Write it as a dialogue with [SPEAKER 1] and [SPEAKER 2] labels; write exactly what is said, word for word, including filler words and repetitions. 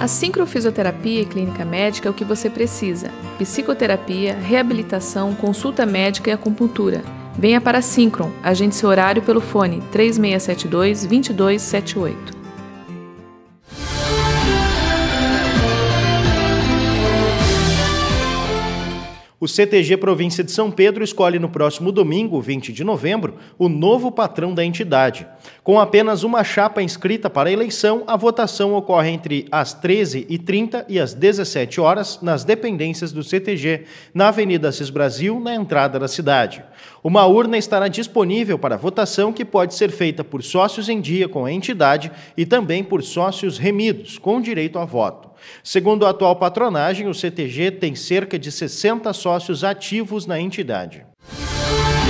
[SPEAKER 1] A Sincrofisioterapia e Clínica Médica é o que você precisa. Psicoterapia, reabilitação, consulta médica e acupuntura. Venha para a Syncron, agende seu horário pelo fone três seis sete dois, dois dois sete oito.
[SPEAKER 2] O C T G Província de São Pedro escolhe no próximo domingo, vinte de novembro, o novo patrão da entidade. Com apenas uma chapa inscrita para a eleição, a votação ocorre entre as treze e trinta e as dezessete horas nas dependências do C T G, na Avenida Assis Brasil, na entrada da cidade. Uma urna estará disponível para votação que pode ser feita por sócios em dia com a entidade e também por sócios remidos, com direito a voto. Segundo a atual patronagem, o C T G tem cerca de sessenta sócios ativos na entidade.